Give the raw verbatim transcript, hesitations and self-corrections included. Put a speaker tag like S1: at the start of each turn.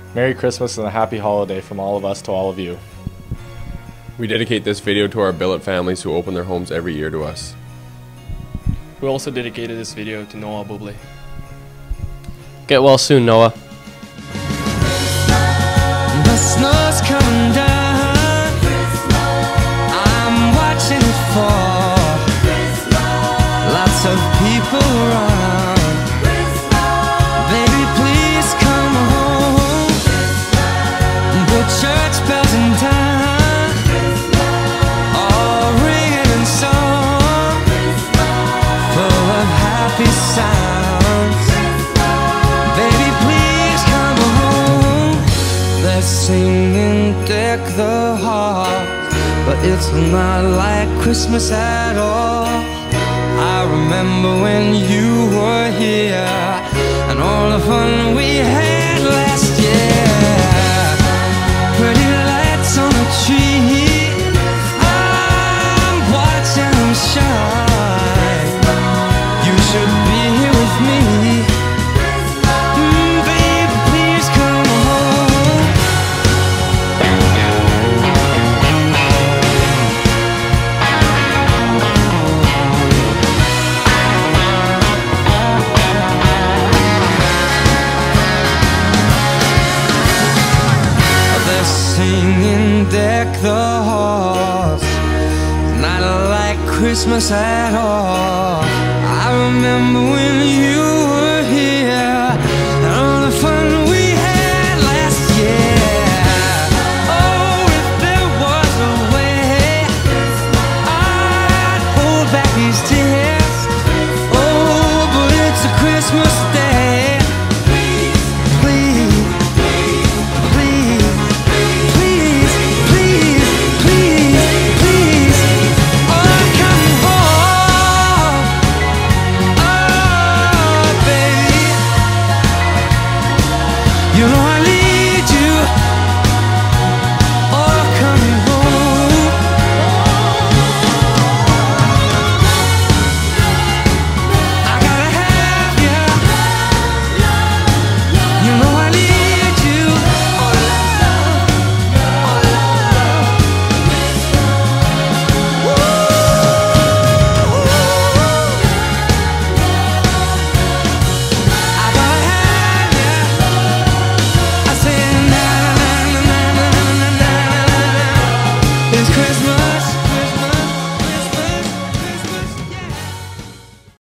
S1: Merry Christmas and a happy holiday from all of us to all of you.
S2: We dedicate this video to our billet families who open their homes every year to us.
S3: We also dedicated this video to Noah Bublé.
S4: Get well soon, Noah.
S5: The snow's coming down. I'm watching it fall. Lots of people around. Baby, please come home. The church bells in town, all ringing in song, full of happy sounds. Baby, please come home. They're singing Deck the Halls, but it's not like Christmas at all. I remember when you were here and all the fun we had last year. Pretty lights on the tree, I'm watching them shine. You should be here with me. Mm, baby, please come home. They're singing Deck the Halls, not like Christmas at all. I remember when you